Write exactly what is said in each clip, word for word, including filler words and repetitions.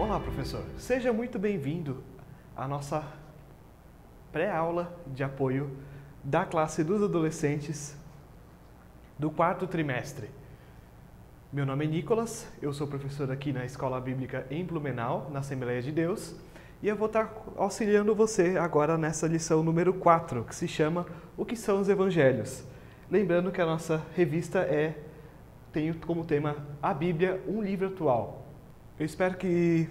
Olá, professor. Seja muito bem-vindo à nossa pré-aula de apoio da classe dos adolescentes do quarto trimestre. Meu nome é Nicolas, eu sou professor aqui na Escola Bíblica em Blumenau, na Assembleia de Deus, e eu vou estar auxiliando você agora nessa lição número quatro, que se chama O que são os Evangelhos? Lembrando que a nossa revista é, tem como tema a Bíblia, um livro atual. Eu espero que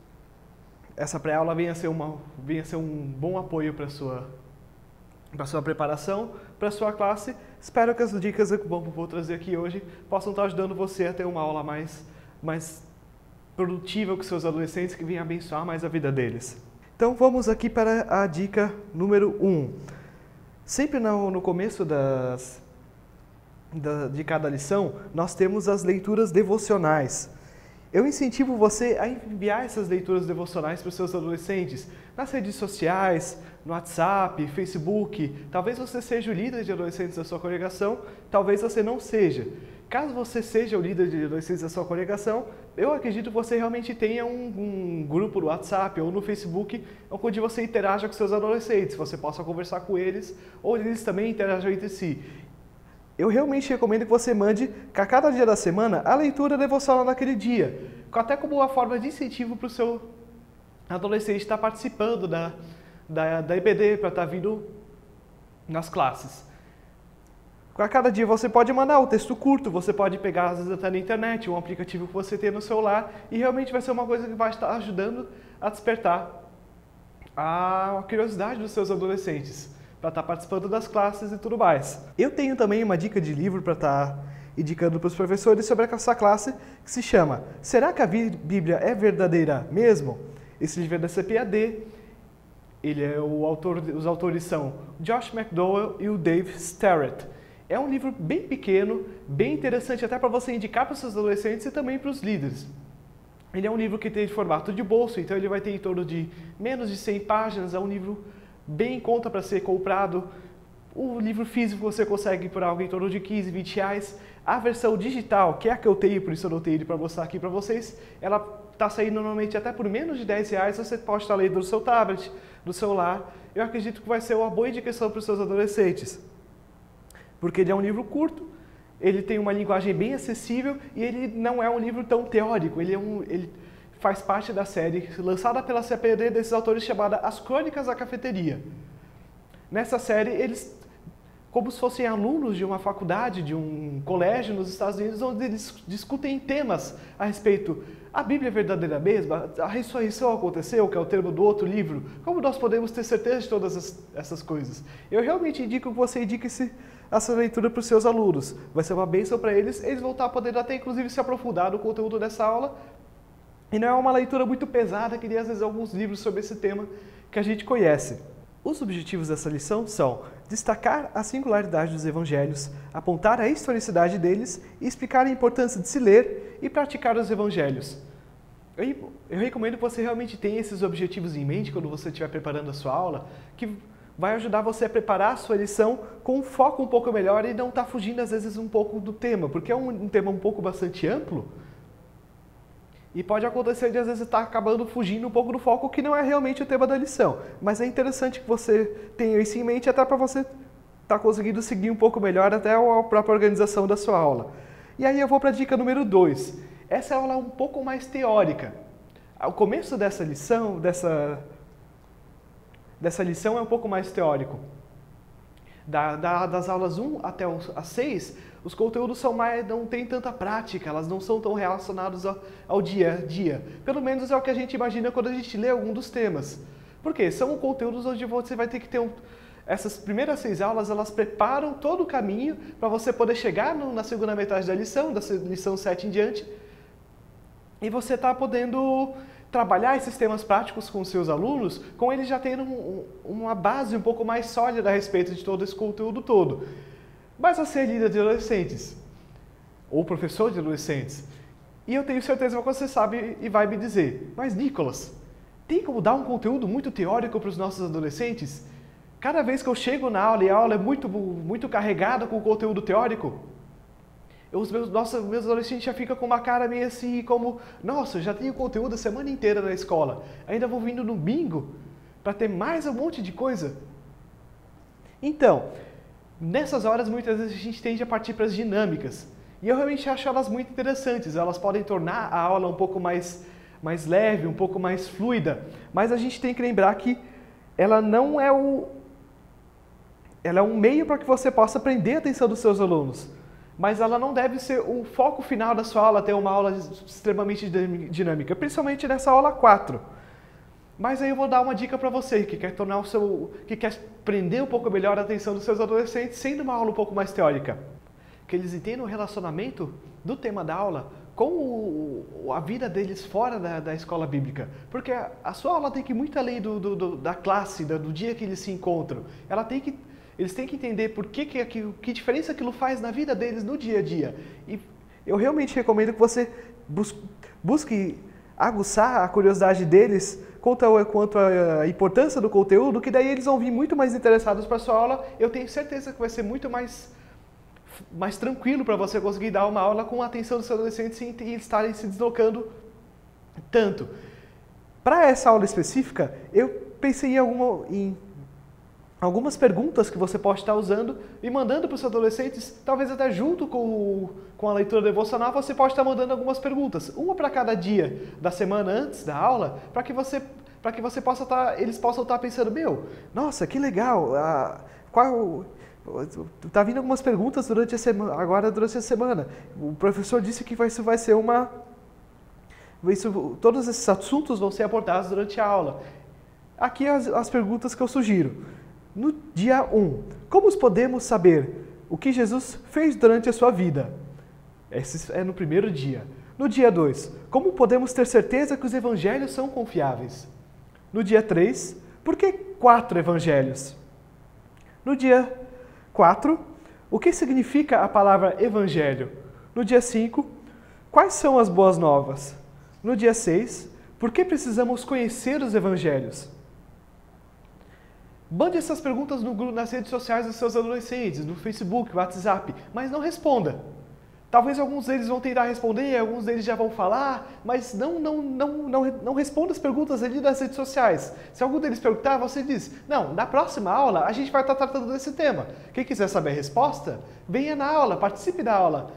essa pré-aula venha a ser, uma, venha a ser um bom apoio para a sua, para sua preparação, para a sua classe. Espero que as dicas que eu vou trazer aqui hoje possam estar ajudando você a ter uma aula mais, mais produtiva com seus adolescentes, que venha abençoar mais a vida deles. Então vamos aqui para a dica número um. Sempre no, no começo das, da, de cada lição, nós temos as leituras devocionais. Eu incentivo você a enviar essas leituras devocionais para os seus adolescentes nas redes sociais, no WhatsApp, Facebook. Talvez você seja o líder de adolescentes da sua congregação, talvez você não seja. Caso você seja o líder de adolescentes da sua congregação, eu acredito que você realmente tenha um, um grupo no WhatsApp ou no Facebook onde você interaja com seus adolescentes, você possa conversar com eles ou eles também interajam entre si. Eu realmente recomendo que você mande, a cada dia da semana, a leitura devocional naquele dia, até como uma forma de incentivo para o seu adolescente estar participando da, da, da E B D, para estar vindo nas classes. A cada dia você pode mandar um texto curto, você pode pegar, às vezes, até na internet, um aplicativo que você tem no celular, e realmente vai ser uma coisa que vai estar ajudando a despertar a curiosidade dos seus adolescentes, para estar participando das classes e tudo mais. Eu tenho também uma dica de livro para estar indicando para os professores sobre essa classe, que se chama Será que a Bíblia é verdadeira mesmo? Esse livro é da C P A D. Ele é o autor, os autores são Josh McDowell e o Dave Starrett. É um livro bem pequeno, bem interessante até para você indicar para os seus adolescentes e também para os líderes. Ele é um livro que tem formato de bolso, então ele vai ter em torno de menos de cem páginas, é um livro bem em conta para ser comprado. O livro físico você consegue por algo em torno de quinze, vinte reais. A versão digital, que é a que eu tenho, por isso eu não tenho ele para mostrar aqui para vocês, ela está saindo normalmente até por menos de dez reais, você pode estar lendo no seu tablet, no celular. Eu acredito que vai ser uma boa indicação para os seus adolescentes, porque ele é um livro curto, ele tem uma linguagem bem acessível e ele não é um livro tão teórico, ele é um... Ele, faz parte da série lançada pela C P A D desses autores chamada As Crônicas da Cafeteria. Nessa série, eles, como se fossem alunos de uma faculdade, de um colégio nos Estados Unidos, onde eles discutem temas a respeito. A Bíblia é verdadeira mesmo? A ressurreição aconteceu, que é o termo do outro livro? Como nós podemos ter certeza de todas as, essas coisas? Eu realmente indico que você indique esse, essa leitura para os seus alunos. Vai ser uma bênção para eles, eles vão estar podendo até inclusive se aprofundar no conteúdo dessa aula. E não é uma leitura muito pesada, que nem às vezes alguns livros sobre esse tema que a gente conhece. Os objetivos dessa lição são destacar a singularidade dos evangelhos, apontar a historicidade deles e explicar a importância de se ler e praticar os evangelhos. Eu, eu recomendo que você realmente tenha esses objetivos em mente quando você estiver preparando a sua aula, que vai ajudar você a preparar a sua lição com um foco um pouco melhor e não estar fugindo às vezes um pouco do tema, porque é um, um tema um pouco bastante amplo. E pode acontecer de às vezes estar acabando fugindo um pouco do foco, que não é realmente o tema da lição. Mas é interessante que você tenha isso em mente até para você estar conseguindo seguir um pouco melhor até a própria organização da sua aula. E aí eu vou para a dica número dois. Essa aula é um pouco mais teórica. O começo dessa lição, dessa, dessa lição é um pouco mais teórico. Da, da, das aulas um até as seis, os conteúdos são mais, não tem tanta prática, elas não são tão relacionadas ao, ao dia a dia. Pelo menos é o que a gente imagina quando a gente lê algum dos temas. Por quê? São conteúdos onde você vai ter que ter um... Essas primeiras seis aulas, elas preparam todo o caminho para você poder chegar no, na segunda metade da lição, da lição sete em diante, e você está podendo trabalhar esses temas práticos com os seus alunos, com eles já tendo um, uma base um pouco mais sólida a respeito de todo esse conteúdo todo. Mas você é líder de adolescentes, ou professor de adolescentes, e eu tenho certeza que você sabe e vai me dizer, mas Nicolas, tem como dar um conteúdo muito teórico para os nossos adolescentes? Cada vez que eu chego na aula e a aula é muito, muito carregada com conteúdo teórico, os meus, nossa, meus adolescentes já ficam com uma cara meio assim, como, nossa, eu já tenho conteúdo a semana inteira na escola, ainda vou vir no domingo para ter mais um monte de coisa. Então, nessas horas, muitas vezes a gente tende a partir para as dinâmicas. E eu realmente acho elas muito interessantes. Elas podem tornar a aula um pouco mais, mais leve, um pouco mais fluida. Mas a gente tem que lembrar que ela não é o... Ela é um meio para que você possa prender a atenção dos seus alunos. Mas ela não deve ser o foco final da sua aula, ter uma aula extremamente dinâmica. Principalmente nessa aula quatro. Mas aí eu vou dar uma dica para você que quer tornar o seu, que quer prender um pouco melhor a atenção dos seus adolescentes, sendo uma aula um pouco mais teórica. Que eles entendam o relacionamento do tema da aula com o, a vida deles fora da, da escola bíblica. Porque a, a sua aula tem que ir muito além do, do, do, da classe, do, do dia que eles se encontram. Ela tem que, eles têm que entender por que, que, que, que diferença aquilo faz na vida deles no dia a dia. E eu realmente recomendo que você busque, busque aguçar a curiosidade deles quanto, quanto à importância do conteúdo, que daí eles vão vir muito mais interessados para a sua aula. Eu tenho certeza que vai ser muito mais, mais tranquilo para você conseguir dar uma aula com a atenção dos seus adolescentes e, e estarem se deslocando tanto. Para essa aula específica, eu pensei em, alguma, em algumas perguntas que você pode estar usando e mandando para os seus adolescentes, talvez até junto com, o, com a leitura devocional, você pode estar mandando algumas perguntas, uma para cada dia da semana antes da aula, para que você, para que você possa estar, eles possam estar pensando, meu, nossa, que legal, a, qual, tá vindo algumas perguntas durante a semana, agora durante a semana, o professor disse que isso vai ser uma, isso, todos esses assuntos vão ser abordados durante a aula. Aqui as, as perguntas que eu sugiro. No dia um, como podemos saber o que Jesus fez durante a sua vida? Esse é no primeiro dia. No dia dois, como podemos ter certeza que os evangelhos são confiáveis? No dia três, por que quatro evangelhos? No dia quatro, o que significa a palavra evangelho? No dia cinco, quais são as boas novas? No dia seis, por que precisamos conhecer os evangelhos? Mande essas perguntas no grupo, nas redes sociais dos seus adolescentes, no Facebook, WhatsApp, mas não responda. Talvez alguns deles vão tentar responder, alguns deles já vão falar, mas não, não, não, não, não responda as perguntas ali nas redes sociais. Se algum deles perguntar, você diz, não, na próxima aula a gente vai estar tratando desse tema. Quem quiser saber a resposta, venha na aula, participe da aula.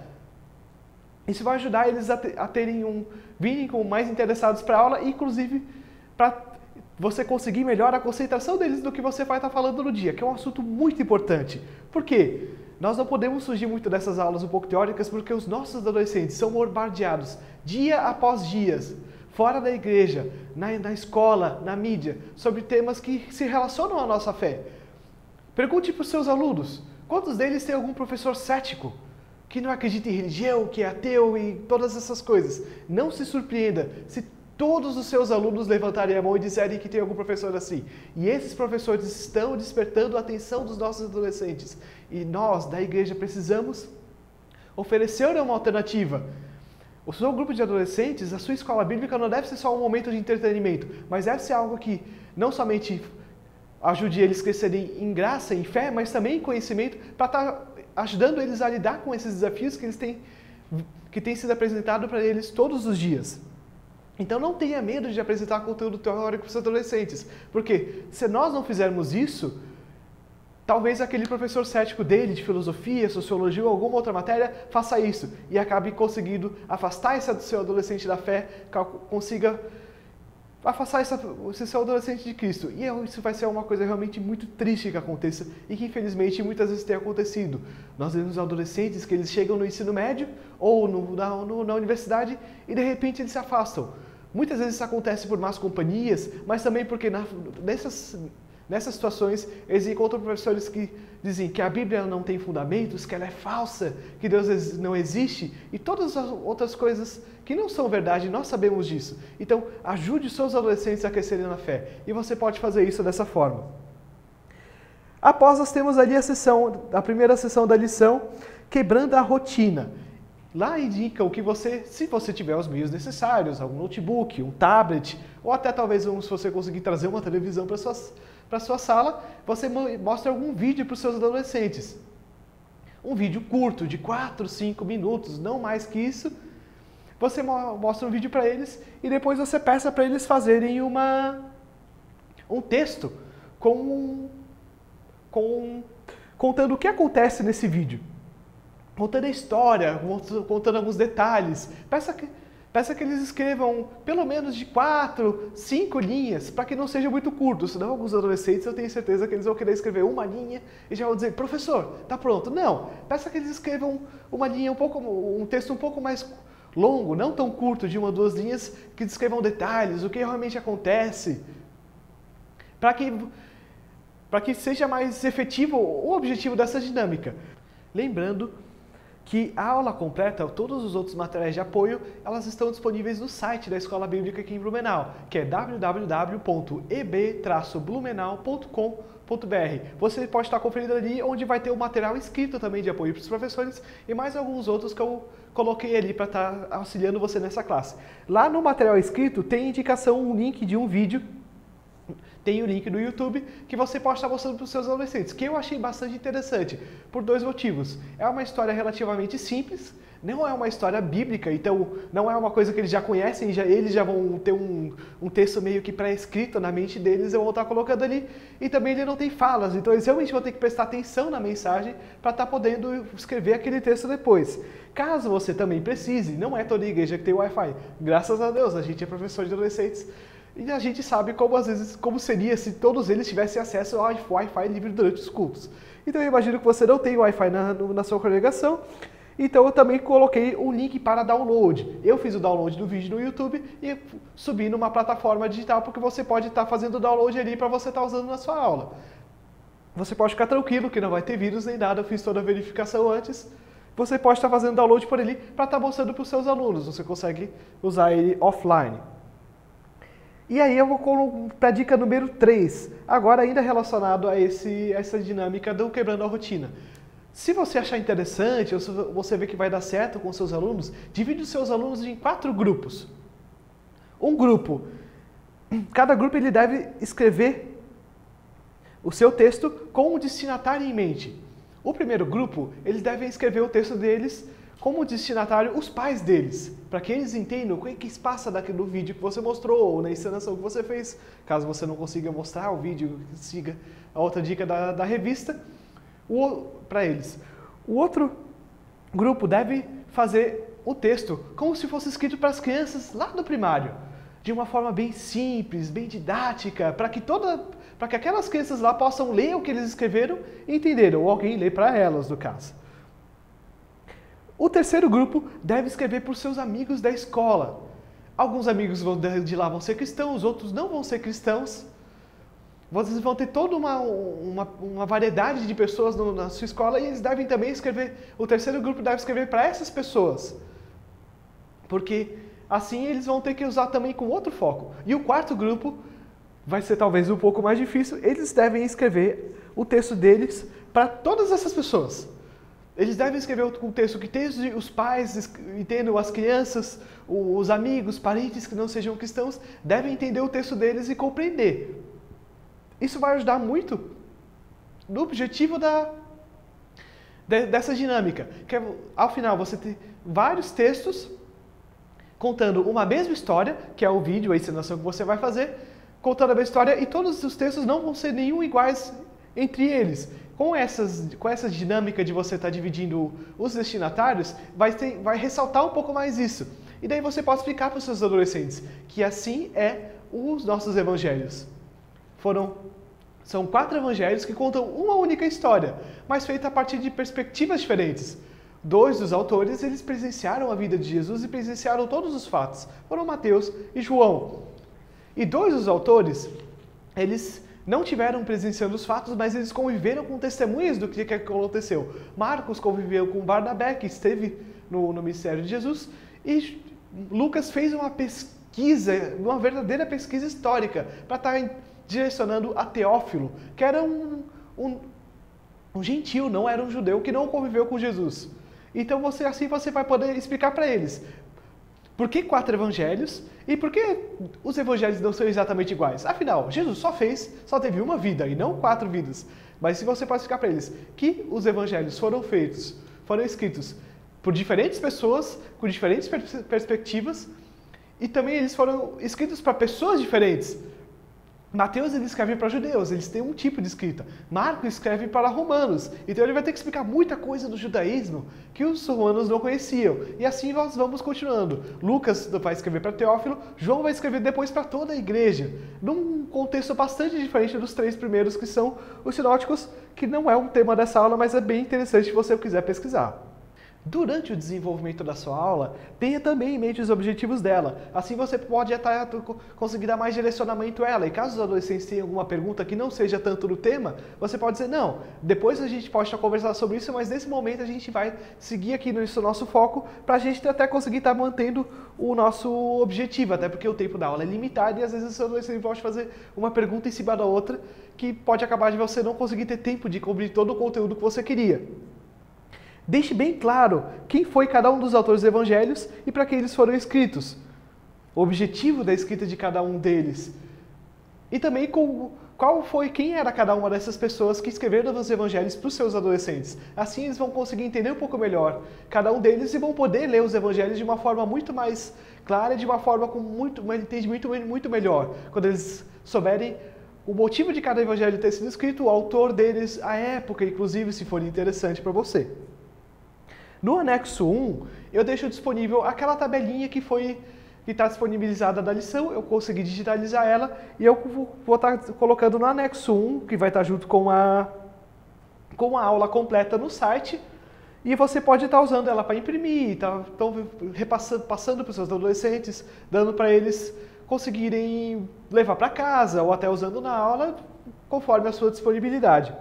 Isso vai ajudar eles a, ter, a terem um, virem com mais interessados para a aula, inclusive para você conseguir melhor a concentração deles do que você vai estar falando no dia, que é um assunto muito importante. Por quê? Nós não podemos fugir muito dessas aulas um pouco teóricas porque os nossos adolescentes são bombardeados dia após dia, fora da igreja, na, na escola, na mídia, sobre temas que se relacionam à nossa fé. Pergunte para os seus alunos, quantos deles têm algum professor cético, que não acredita em religião, que é ateu e todas essas coisas? Não se surpreenda se todos os seus alunos levantarem a mão e disserem que tem algum professor assim. E esses professores estão despertando a atenção dos nossos adolescentes. E nós, da igreja, precisamos oferecer uma alternativa. O seu grupo de adolescentes, a sua escola bíblica não deve ser só um momento de entretenimento, mas deve ser algo que não somente ajude eles a crescerem em graça, em fé, mas também em conhecimento, para estar ajudando eles a lidar com esses desafios que eles têm, que têm sido apresentados para eles todos os dias. Então não tenha medo de apresentar conteúdo teórico para os adolescentes, porque se nós não fizermos isso, talvez aquele professor cético dele, de filosofia, sociologia ou alguma outra matéria, faça isso e acabe conseguindo afastar esse seu adolescente da fé, consiga afastar esse seu adolescente de Cristo. E isso vai ser uma coisa realmente muito triste que aconteça e que infelizmente muitas vezes tem acontecido. Nós vemos adolescentes que eles chegam no ensino médio ou no, na, no, na universidade e de repente eles se afastam. Muitas vezes isso acontece por más companhias, mas também porque na, nessas, nessas situações eles encontram professores que dizem que a Bíblia não tem fundamentos, que ela é falsa, que Deus não existe e todas as outras coisas que não são verdade, nós sabemos disso. Então, ajude os seus adolescentes a crescerem na fé e você pode fazer isso dessa forma. Após nós temos ali a sessão, a primeira sessão da lição, quebrando a rotina. Lá indica o que você, se você tiver os meios necessários, algum notebook, um tablet, ou até talvez um, se você conseguir trazer uma televisão para a sua sala, você mostra algum vídeo para os seus adolescentes. um vídeo curto, de quatro, cinco minutos, não mais que isso. Você mostra um vídeo para eles e depois você peça para eles fazerem uma, um texto com, com, contando o que acontece nesse vídeo. Contando a história, contando alguns detalhes. Peça que, peça que eles escrevam pelo menos de quatro, cinco linhas, para que não seja muito curto. Senão alguns adolescentes eu tenho certeza que eles vão querer escrever uma linha e já vão dizer, professor, tá pronto. Não, peça que eles escrevam uma linha um pouco, um texto um pouco mais longo, não tão curto, de uma ou duas linhas, que descrevam detalhes, o que realmente acontece, para que, para que seja mais efetivo o objetivo dessa dinâmica. Lembrando que a aula completa, todos os outros materiais de apoio, elas estão disponíveis no site da Escola Bíblica aqui em Blumenau, que é w w w ponto e b traço blumenau ponto com ponto b r. Você pode estar conferindo ali, onde vai ter o material escrito também de apoio para os professores e mais alguns outros que eu coloquei ali para estar auxiliando você nessa classe. Lá no material escrito tem indicação, um link de um vídeo, tem o link do YouTube que você pode estar mostrando para os seus adolescentes, que eu achei bastante interessante, por dois motivos. É uma história relativamente simples, não é uma história bíblica, então não é uma coisa que eles já conhecem, já, eles já vão ter um, um texto meio que pré-escrito na mente deles, eu vou estar colocando ali, e também ele não tem falas, então eles realmente vão ter que prestar atenção na mensagem para estar podendo escrever aquele texto depois. Caso você também precise, não é toda igreja que tem Wi-Fi, graças a Deus, a gente é professor de adolescentes, e a gente sabe como, às vezes, como seria se todos eles tivessem acesso ao Wi-Fi livre durante os cultos. Então eu imagino que você não tem Wi-Fi na, na sua congregação, então eu também coloquei um link para download. Eu fiz o download do vídeo no YouTube e subi numa plataforma digital, porque você pode estar fazendo o download ali para você estar usando na sua aula. Você pode ficar tranquilo que não vai ter vírus nem nada, eu fiz toda a verificação antes. Você pode estar fazendo download por ali para estar mostrando para os seus alunos, você consegue usar ele offline. E aí eu vou para a dica número três, agora ainda relacionado a esse, essa dinâmica do quebrando a rotina. Se você achar interessante, ou se você vê que vai dar certo com seus alunos, divide os seus alunos em quatro grupos. Um grupo, cada grupo ele deve escrever o seu texto com o destinatário em mente. O primeiro grupo, eles devem escrever o texto deles como destinatário os pais deles, para que eles entendam o que se passa no vídeo que você mostrou, ou na encenação que você fez. Caso você não consiga mostrar o vídeo, siga a outra dica da, da revista, para eles. O outro grupo deve fazer o texto como se fosse escrito para as crianças lá do primário, de uma forma bem simples, bem didática, para que toda, para que aquelas crianças lá possam ler o que eles escreveram e entenderam, ou alguém lê para elas, no caso. O terceiro grupo deve escrever para os seus amigos da escola. Alguns amigos de lá vão ser cristãos, outros não vão ser cristãos. Vocês vão ter toda uma, uma, uma variedade de pessoas no, na sua escola e eles devem também escrever, o terceiro grupo deve escrever para essas pessoas. Porque assim eles vão ter que usar também com outro foco. E o quarto grupo vai ser talvez um pouco mais difícil, eles devem escrever o texto deles para todas essas pessoas. Eles devem escrever um texto que tenha os pais, entendam as crianças, os amigos, parentes que não sejam cristãos, devem entender o texto deles e compreender. Isso vai ajudar muito no objetivo da, dessa dinâmica, que é, ao final você ter vários textos contando uma mesma história, que é o vídeo, a encenação que você vai fazer, contando a mesma história, e todos os textos não vão ser nenhum iguais entre eles. Com, essas, com essa dinâmica de você estar dividindo os destinatários, vai, ter, vai ressaltar um pouco mais isso. E daí você pode explicar para os seus adolescentes que assim é os nossos evangelhos. Foram, são quatro evangelhos que contam uma única história, mas feita a partir de perspectivas diferentes. Dois dos autores, eles presenciaram a vida de Jesus e presenciaram todos os fatos. Foram Mateus e João. E dois dos autores, eles não tiveram presenciando os fatos, mas eles conviveram com testemunhas do que aconteceu. Marcos conviveu com Barnabé, que esteve no, no ministério de Jesus, e Lucas fez uma pesquisa, uma verdadeira pesquisa histórica, para estar direcionando a Teófilo, que era um, um, um gentil, não era um judeu, que não conviveu com Jesus. Então você, assim você vai poder explicar para eles. Por que quatro evangelhos? E por que os evangelhos não são exatamente iguais? Afinal, Jesus só fez, só teve uma vida e não quatro vidas. Mas se você pode explicar para eles que os evangelhos foram feitos, foram escritos por diferentes pessoas, com diferentes pers perspectivas, e também eles foram escritos para pessoas diferentes. Mateus ele escreve para judeus, eles têm um tipo de escrita. Marcos escreve para romanos, então ele vai ter que explicar muita coisa do judaísmo que os romanos não conheciam. E assim nós vamos continuando. Lucas vai escrever para Teófilo, João vai escrever depois para toda a igreja, num contexto bastante diferente dos três primeiros que são os sinóticos, que não é um tema dessa aula, mas é bem interessante se você quiser pesquisar. Durante o desenvolvimento da sua aula, tenha também em mente os objetivos dela. Assim você pode até conseguir dar mais direcionamento a ela. E caso os adolescentes tenham alguma pergunta que não seja tanto do tema, você pode dizer, não, depois a gente pode estar conversando sobre isso, mas nesse momento a gente vai seguir aqui no nosso foco para a gente até conseguir estar mantendo o nosso objetivo, até porque o tempo da aula é limitado e às vezes o adolescente pode fazer uma pergunta em cima da outra que pode acabar de você não conseguir ter tempo de cobrir todo o conteúdo que você queria. Deixe bem claro quem foi cada um dos autores dos evangelhos e para quem eles foram escritos. O objetivo da escrita de cada um deles. E também com, qual foi, quem era cada uma dessas pessoas que escreveram os evangelhos para os seus adolescentes. Assim eles vão conseguir entender um pouco melhor cada um deles e vão poder ler os evangelhos de uma forma muito mais clara, de uma forma com muito, um entendimento muito, muito melhor. Quando eles souberem o motivo de cada evangelho ter sido escrito, o autor deles, a época, inclusive, se for interessante para você. No anexo um, eu deixo disponível aquela tabelinha que foi que está disponibilizada da lição, eu consegui digitalizar ela e eu vou estar colocando no anexo um, que vai estar junto com a, com a aula completa no site, e você pode estar usando ela para imprimir, tá, então repassando, passando para os seus adolescentes, dando para eles conseguirem levar para casa ou até usando na aula, conforme a sua disponibilidade.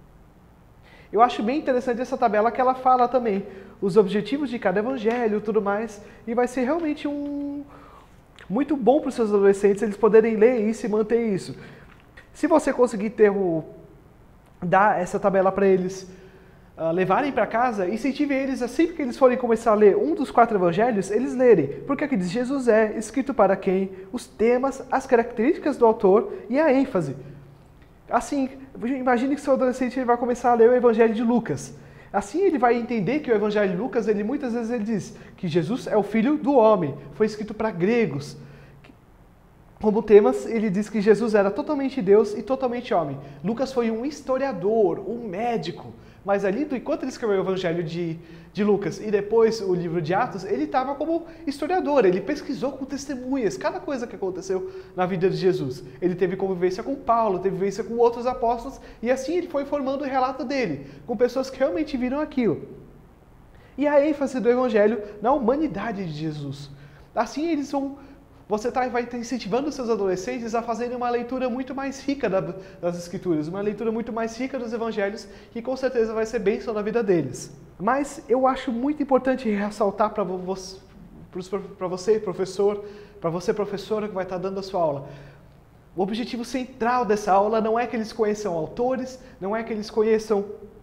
Eu acho bem interessante essa tabela que ela fala também os objetivos de cada evangelho e tudo mais, e vai ser realmente um muito bom para os seus adolescentes eles poderem ler isso e manter isso. Se você conseguir ter o, dar essa tabela para eles uh, levarem para casa, incentive eles a sempre que eles forem começar a ler um dos quatro evangelhos, eles lerem, porque aqui diz Jesus é, escrito para quem, os temas, as características do autor e a ênfase. Assim, imagine que seu adolescente ele vai começar a ler o Evangelho de Lucas. Assim ele vai entender que o Evangelho de Lucas, ele muitas vezes ele diz que Jesus é o Filho do Homem, foi escrito para gregos. Como temas, ele diz que Jesus era totalmente Deus e totalmente homem. Lucas foi um historiador, um médico, mas ali, enquanto ele escreveu o Evangelho de, de Lucas e depois o livro de Atos, ele estava como historiador, ele pesquisou com testemunhas, cada coisa que aconteceu na vida de Jesus. Ele teve convivência com Paulo, teve convivência com outros apóstolos, e assim ele foi formando o relato dele, com pessoas que realmente viram aquilo. E a ênfase do Evangelho na humanidade de Jesus. Assim eles vão... Você tá, vai estar incentivando os seus adolescentes a fazerem uma leitura muito mais rica da, das Escrituras, uma leitura muito mais rica dos Evangelhos, que com certeza vai ser bênção na vida deles. Mas eu acho muito importante ressaltar para você, para você, professor, para você, professora, que vai estar dando a sua aula. O objetivo central dessa aula não é que eles conheçam autores, não é que eles conheçam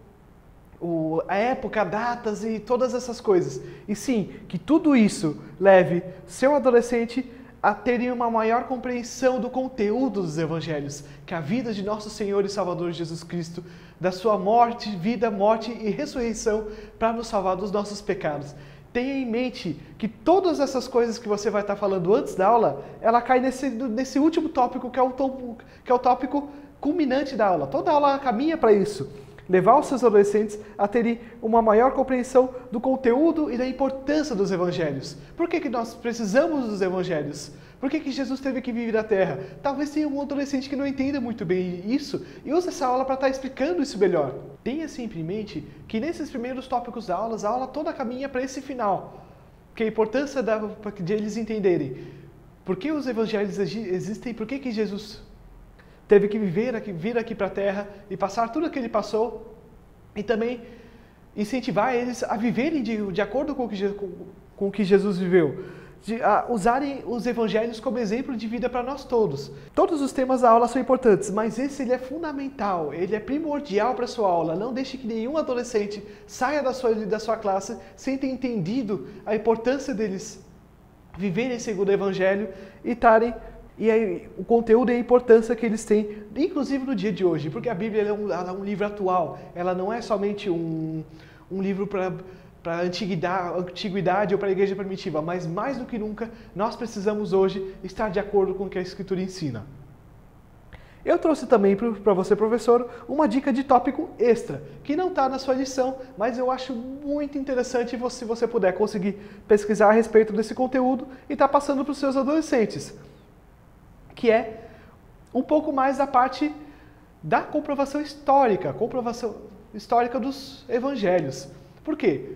o, a época, datas e todas essas coisas. E sim, que tudo isso leve seu adolescente a terem uma maior compreensão do conteúdo dos evangelhos, que a vida de nosso Senhor e Salvador Jesus Cristo, da sua morte, vida, morte e ressurreição para nos salvar dos nossos pecados. Tenha em mente que todas essas coisas que você vai estar falando antes da aula, ela cai nesse, nesse último tópico, que é, o tópico, que é o tópico culminante da aula. Toda aula caminha para isso. Levar os seus adolescentes a terem uma maior compreensão do conteúdo e da importância dos evangelhos. Por que que nós precisamos dos evangelhos? Por que que Jesus teve que vir à Terra? Talvez tenha um adolescente que não entenda muito bem isso e use essa aula para estar explicando isso melhor. Tenha sempre em mente que nesses primeiros tópicos da aula, a aula toda caminha para esse final. Que a importância da, de eles entenderem por que os evangelhos existem, por que que Jesus teve que viver aqui, vir aqui para a Terra e passar tudo o que ele passou, e também incentivar eles a viverem de, de acordo com o, que, com, com o que Jesus viveu, de a usarem os evangelhos como exemplo de vida para nós todos. Todos os temas da aula são importantes, mas esse ele é fundamental, ele é primordial para a sua aula. Não deixe que nenhum adolescente saia da sua, da sua classe sem ter entendido a importância deles viverem segundo o Evangelho e estarem, e aí, o conteúdo e a importância que eles têm, inclusive no dia de hoje, porque a Bíblia ela é, um, ela é um livro atual, ela não é somente um, um livro para para a antiguidade, antiguidade ou para a igreja primitiva, mas mais do que nunca, nós precisamos hoje estar de acordo com o que a Escritura ensina. Eu trouxe também para você, professor, uma dica de tópico extra, que não está na sua lição, mas eu acho muito interessante se você puder conseguir pesquisar a respeito desse conteúdo e estar tá passando para os seus adolescentes, que é um pouco mais da parte da comprovação histórica, comprovação histórica dos evangelhos. Por quê?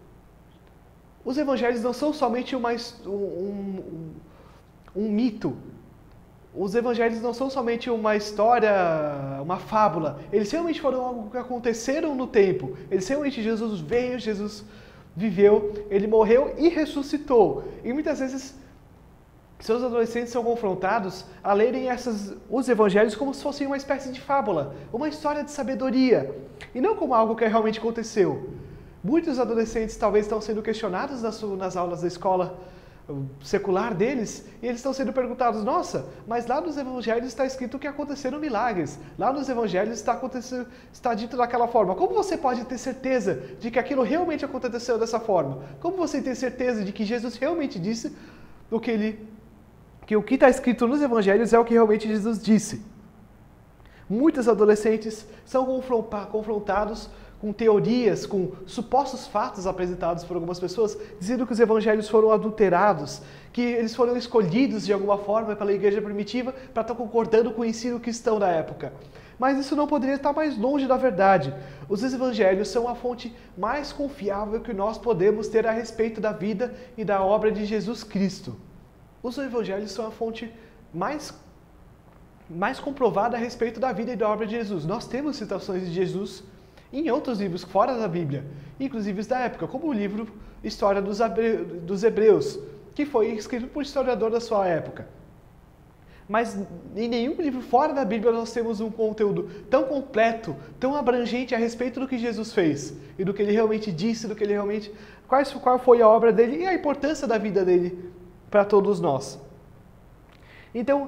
Os evangelhos não são somente uma, um, um, um mito. Os evangelhos não são somente uma história, uma fábula. Eles realmente foram algo que aconteceram no tempo. Eles realmente, Jesus veio, Jesus viveu, ele morreu e ressuscitou. E muitas vezes, seus adolescentes são confrontados a lerem essas, os evangelhos como se fossem uma espécie de fábula, uma história de sabedoria, e não como algo que realmente aconteceu. Muitos adolescentes talvez estão sendo questionados nas, nas aulas da escola secular deles, e eles estão sendo perguntados, nossa, mas lá nos evangelhos está escrito que aconteceram milagres, lá nos evangelhos está, acontecendo, está dito daquela forma. Como você pode ter certeza de que aquilo realmente aconteceu dessa forma? Como você tem certeza de que Jesus realmente disse o que ele, que o que está escrito nos evangelhos é o que realmente Jesus disse? Muitos adolescentes são confrontados com teorias, com supostos fatos apresentados por algumas pessoas, dizendo que os evangelhos foram adulterados, que eles foram escolhidos de alguma forma pela igreja primitiva para estar concordando com o ensino cristão da época. Mas isso não poderia estar mais longe da verdade. Os evangelhos são a fonte mais confiável que nós podemos ter a respeito da vida e da obra de Jesus Cristo. Os evangelhos são a fonte mais, mais comprovada a respeito da vida e da obra de Jesus. Nós temos citações de Jesus em outros livros fora da Bíblia, inclusive da época, como o livro História dos Hebreus, que foi escrito por um historiador da sua época. Mas em nenhum livro fora da Bíblia nós temos um conteúdo tão completo, tão abrangente a respeito do que Jesus fez, e do que ele realmente disse, do que ele realmente, qual, qual foi a obra dele e a importância da vida dele para todos nós. Então,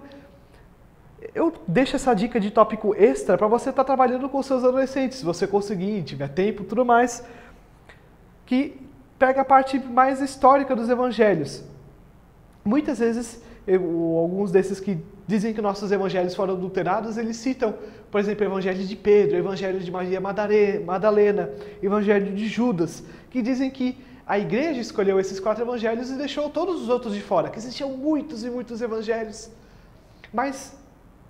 eu deixo essa dica de tópico extra para você estar trabalhando com seus adolescentes, se você conseguir, tiver tempo e tudo mais, que pega a parte mais histórica dos evangelhos. Muitas vezes, eu, alguns desses que dizem que nossos evangelhos foram adulterados, eles citam, por exemplo, o evangelho de Pedro, o evangelho de Maria Madalena, o evangelho de Judas, que dizem que a igreja escolheu esses quatro evangelhos e deixou todos os outros de fora, que existiam muitos e muitos evangelhos. Mas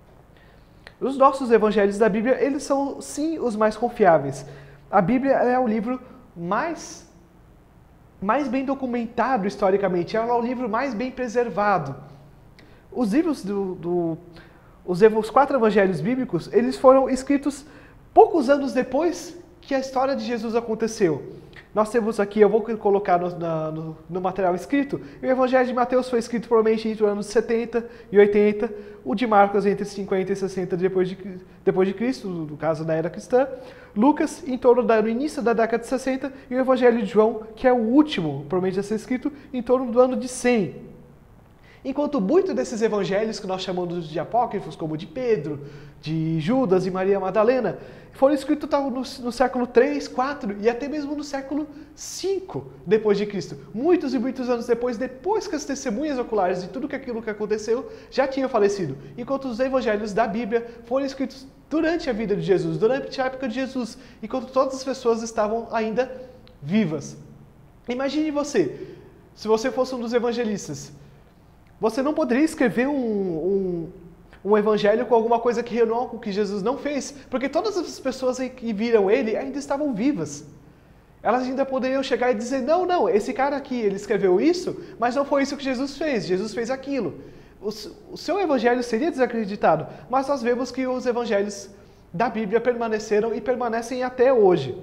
os nossos evangelhos da Bíblia, eles são sim os mais confiáveis. A Bíblia é o livro mais, mais bem documentado historicamente, ela é o livro mais bem preservado. Os livros do, do os, os quatro evangelhos bíblicos, eles foram escritos poucos anos depois que a história de Jesus aconteceu. Nós temos aqui, eu vou colocar no, na, no, no material escrito, o Evangelho de Mateus foi escrito provavelmente entre os anos setenta e oitenta, o de Marcos entre cinquenta e sessenta depois de, depois de Cristo, no caso da era cristã, Lucas em torno do início da década de sessenta, e o Evangelho de João, que é o último, provavelmente a ser escrito, em torno do ano de cem. Enquanto muitos desses evangelhos que nós chamamos de apócrifos, como de Pedro, de Judas e Maria Madalena, foram escritos no, no século três, quatro e até mesmo no século cinco depois de Cristo. Muitos e muitos anos depois, depois que as testemunhas oculares de tudo aquilo que aconteceu já tinham falecido. Enquanto os evangelhos da Bíblia foram escritos durante a vida de Jesus, durante a época de Jesus, enquanto todas as pessoas estavam ainda vivas. Imagine você, se você fosse um dos evangelistas, você não poderia escrever um, um, um evangelho com alguma coisa que renova com o que Jesus não fez, porque todas as pessoas que viram ele ainda estavam vivas. Elas ainda poderiam chegar e dizer, não, não, esse cara aqui, ele escreveu isso, mas não foi isso que Jesus fez, Jesus fez aquilo. O, o seu evangelho seria desacreditado, mas nós vemos que os evangelhos da Bíblia permaneceram e permanecem até hoje.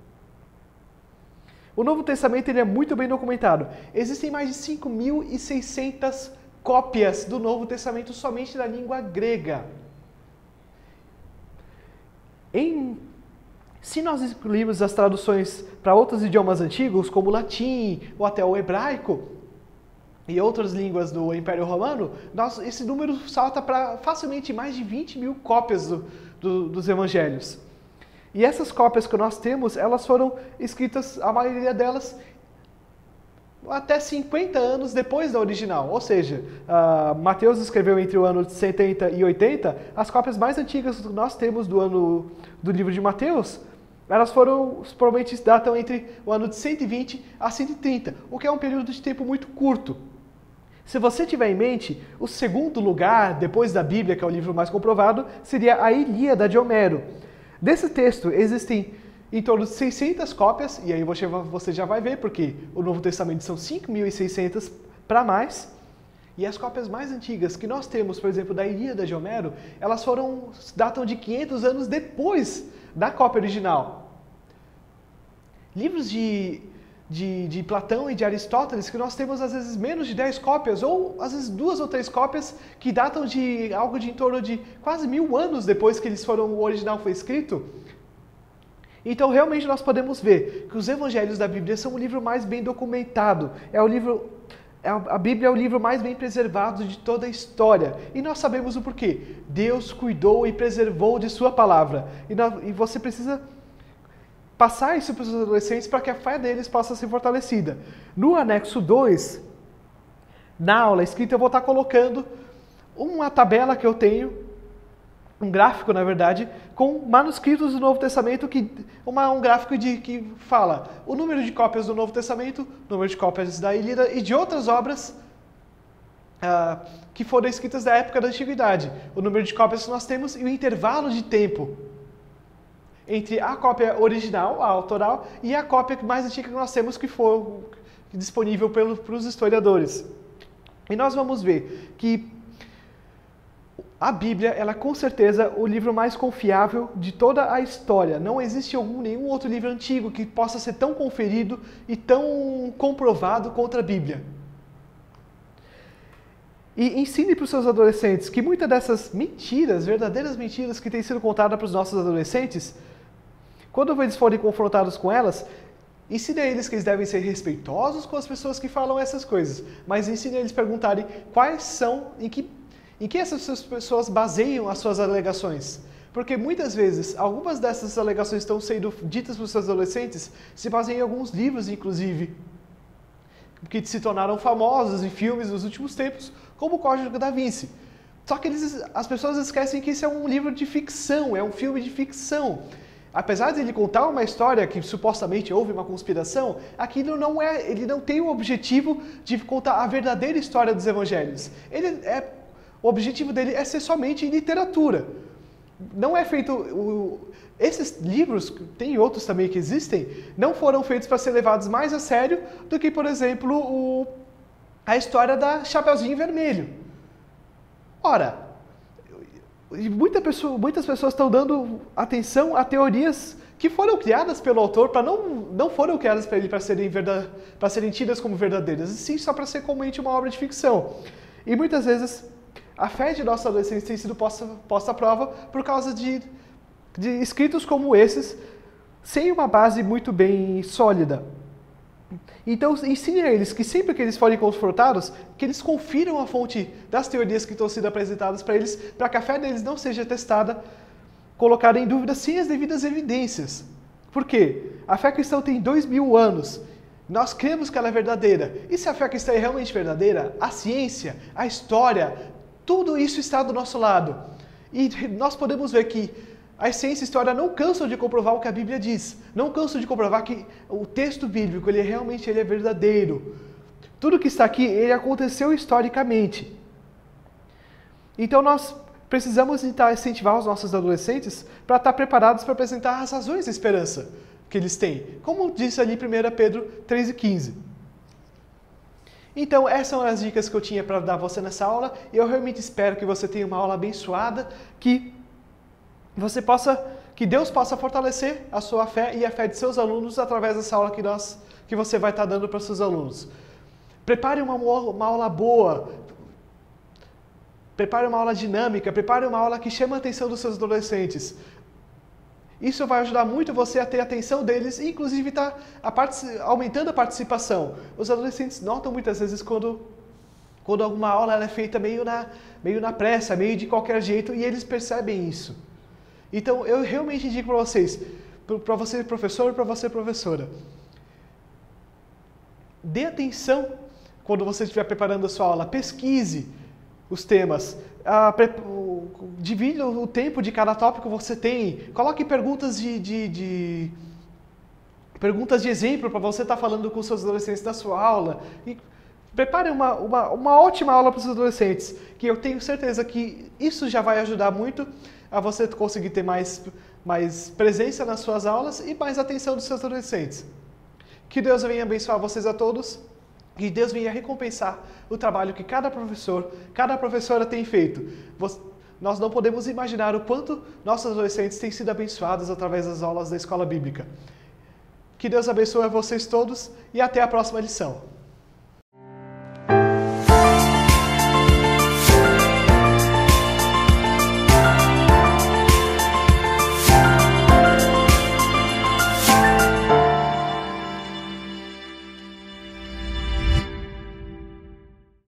O Novo Testamento ele é muito bem documentado. Existem mais de cinco mil e seiscentas cópias do Novo Testamento somente na língua grega. Em, se nós incluirmos as traduções para outros idiomas antigos, como o latim ou até o hebraico, e outras línguas do Império Romano, nós, esse número salta para facilmente mais de vinte mil cópias do, do, dos evangelhos. E essas cópias que nós temos, elas foram escritas, a maioria delas, até cinquenta anos depois da original. Ou seja, uh, Mateus escreveu entre o ano de setenta e oitenta, as cópias mais antigas que nós temos do ano do livro de Mateus, elas foram, provavelmente datam entre o ano de cento e vinte a cento e trinta, o que é um período de tempo muito curto. Se você tiver em mente, o segundo lugar, depois da Bíblia, que é o livro mais comprovado, seria a Ilíada de Homero. Desse texto existem em torno de seiscentas cópias, e aí você, você já vai ver, porque o Novo Testamento são cinco mil e seiscentas para mais. E as cópias mais antigas que nós temos, por exemplo, da Ilíada de Homero, elas foram, datam de quinhentos anos depois da cópia original. Livros de, de, de Platão e de Aristóteles, que nós temos às vezes menos de dez cópias, ou às vezes duas ou três cópias, que datam de algo de em torno de quase mil anos depois que eles foram, o original foi escrito. Então, realmente, nós podemos ver que os evangelhos da Bíblia são o livro mais bem documentado. É o livro, a Bíblia é o livro mais bem preservado de toda a história. E nós sabemos o porquê. Deus cuidou e preservou de sua palavra. E, nós, e você precisa passar isso para os adolescentes para que a fé deles possa ser fortalecida. No anexo dois, na aula escrita, eu vou estar colocando uma tabela que eu tenho, um gráfico, na verdade, com manuscritos do Novo Testamento, que, uma, um gráfico de, que fala o número de cópias do Novo Testamento, o número de cópias da Ilíada e de outras obras uh, que foram escritas da época da Antiguidade. O número de cópias que nós temos e o intervalo de tempo entre a cópia original, a autoral, e a cópia mais antiga que nós temos, que foi disponível pelo, para os historiadores. E nós vamos ver que a Bíblia, ela é com certeza o livro mais confiável de toda a história. Não existe algum, nenhum outro livro antigo que possa ser tão conferido e tão comprovado contra a Bíblia. E ensine para os seus adolescentes que muitas dessas mentiras, verdadeiras mentiras que têm sido contadas para os nossos adolescentes, quando eles forem confrontados com elas, ensine a eles que eles devem ser respeitosos com as pessoas que falam essas coisas, mas ensine a eles perguntarem quais são, em que Em que essas pessoas baseiam as suas alegações? Porque muitas vezes, algumas dessas alegações estão sendo ditas para os seus adolescentes, se baseiam em alguns livros, inclusive, que se tornaram famosos em filmes nos últimos tempos, como o Código da Vinci. Só que eles, as pessoas esquecem que isso é um livro de ficção, é um filme de ficção. Apesar de ele contar uma história que supostamente houve uma conspiração, aquilo não é, ele não tem o objetivo de contar a verdadeira história dos evangelhos. Ele é O objetivo dele é ser somente literatura. Não é feito... O, esses livros, tem outros também que existem, não foram feitos para ser levados mais a sério do que, por exemplo, o, a história da Chapeuzinho Vermelho. Ora, muita pessoa, muitas pessoas estão dando atenção a teorias que foram criadas pelo autor, para não, não foram criadas para ele para serem, verda, para serem tidas como verdadeiras, e sim só para ser comumente uma obra de ficção. E muitas vezes a fé de nossos adolescentes tem sido posta, posta à prova por causa de, de escritos como esses, sem uma base muito bem sólida. Então, ensine a eles que sempre que eles forem confrontados, que eles confiram a fonte das teorias que estão sendo apresentadas para eles, para que a fé deles não seja testada, colocada em dúvida sem as devidas evidências. Por quê? A fé cristã tem dois mil anos. Nós cremos que ela é verdadeira. E se a fé cristã é realmente verdadeira, a ciência, a história, tudo isso está do nosso lado. E nós podemos ver que a ciência e a história não cansam de comprovar o que a Bíblia diz. Não cansam de comprovar que o texto bíblico, ele realmente ele é verdadeiro. Tudo que está aqui, ele aconteceu historicamente. Então nós precisamos incentivar os nossos adolescentes para estar preparados para apresentar as razões da esperança que eles têm. Como disse ali em primeira Pedro três e quinze. Então, essas são as dicas que eu tinha para dar a você nessa aula, e eu realmente espero que você tenha uma aula abençoada, que você possa, que Deus possa fortalecer a sua fé e a fé de seus alunos através dessa aula que, nós, que você vai estar dando para os seus alunos. Prepare uma, uma aula boa, prepare uma aula dinâmica, prepare uma aula que chame a atenção dos seus adolescentes. Isso vai ajudar muito você a ter a atenção deles e, inclusive, está aumentando a participação. Os adolescentes notam muitas vezes quando quando alguma aula ela é feita meio na, meio na pressa, meio de qualquer jeito, e eles percebem isso. Então, eu realmente digo para vocês, para você professor e para você professora, dê atenção quando você estiver preparando a sua aula, pesquise os temas, ah, divida o tempo de cada tópico que você tem, coloque perguntas de, de, de perguntas de exemplo para você estar falando com seus adolescentes na sua aula, e prepare uma, uma, uma ótima aula para os adolescentes, que eu tenho certeza que isso já vai ajudar muito a você conseguir ter mais, mais presença nas suas aulas e mais atenção dos seus adolescentes. Que Deus venha abençoar vocês a todos, que Deus venha recompensar o trabalho que cada professor, cada professora tem feito. Nós não podemos imaginar o quanto nossos adolescentes têm sido abençoados através das aulas da Escola Bíblica. Que Deus abençoe a vocês todos e até a próxima lição.